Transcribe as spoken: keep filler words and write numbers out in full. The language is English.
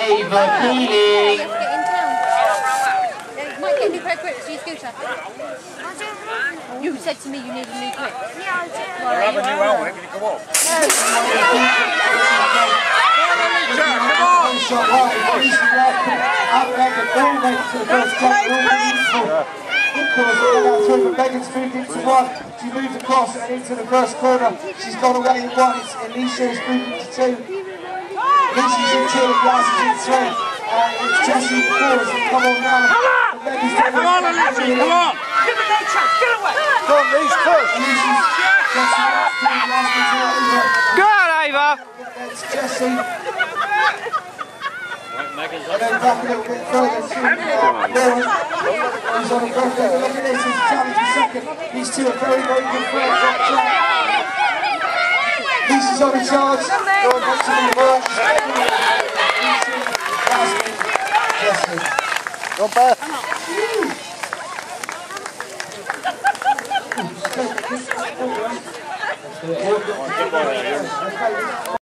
Ava Keeling. Get in town. You might get a new pair of grips for your scooter. You said to me you need a new grip. Yeah, I do. Well, I'll have a new helmet when you come up. Megan's moved into one. She moves across and into the first corner. She's gone away in one. It's Alicia's moved into two. Alicia's in two. Yas is in three. Uh, it's Jessie in four. So come on now. Megan's Come on, Alicia, come on! Give it no chance, get away! Come on, these first! Alicia's Jessie out to Yas into Ava. Go on, Ava! It's Jessie. And then back a little bit further to uh, Lauren, who's on a birthday. But look at this, he's challenging second. These two are very, very good friends. Lisa's on a charge. Lauren wants to be the world. Jessie, Go Beth. Jessie.